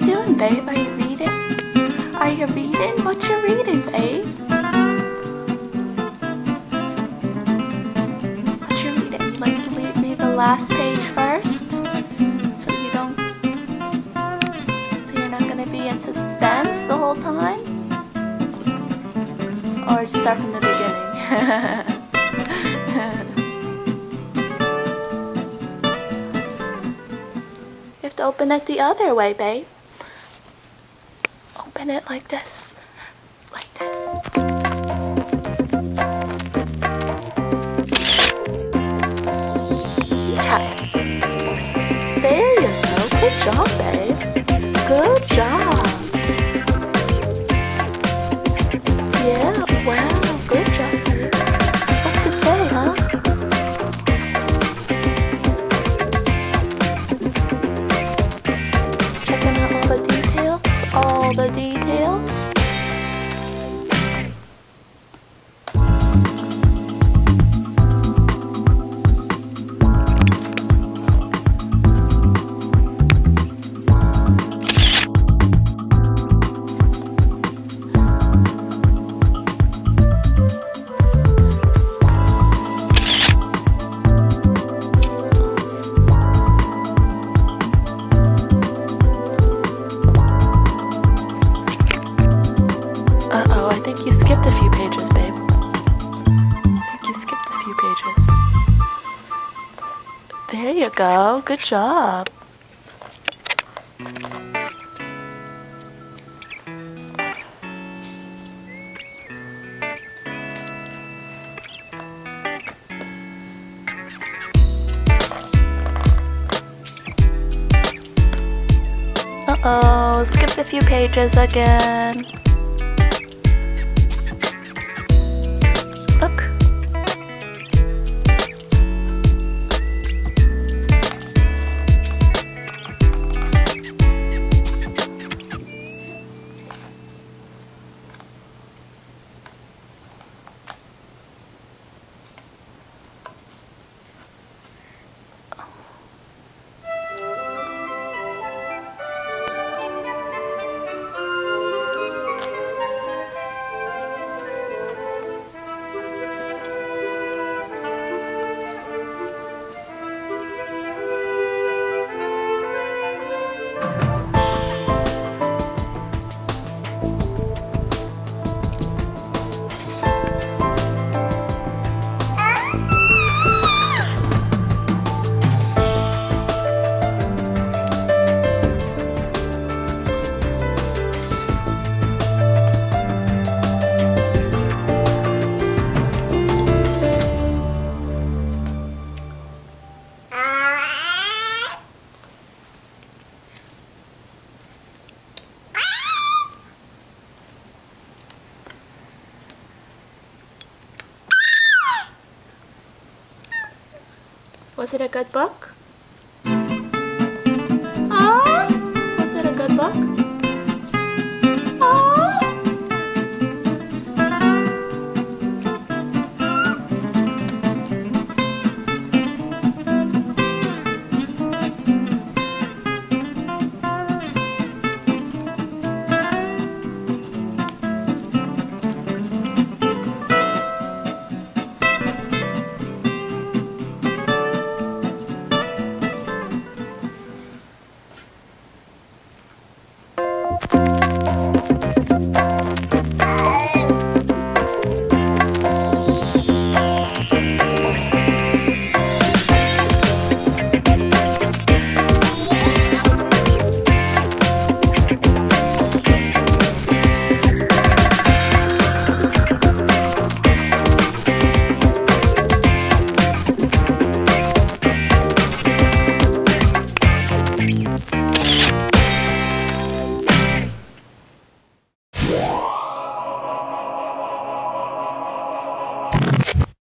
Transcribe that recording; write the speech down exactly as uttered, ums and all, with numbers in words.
doing, babe? Are you reading? Are you reading? What you reading, babe? What you reading? You like to read, read the last page first? So you don't... So you're not gonna be in suspense the whole time? Or start from the beginning? You have to open it the other way, babe. Open it like this. Like this. Yeah. There you go. Good job, babe. Good job. Yeah, wow. Good job, babe. What's it say, huh? Checking out all the details. All the details. I think you skipped a few pages, babe. I think you skipped a few pages. There you go. Good job. Uh-oh, skipped a few pages again. Look. Was it a good book?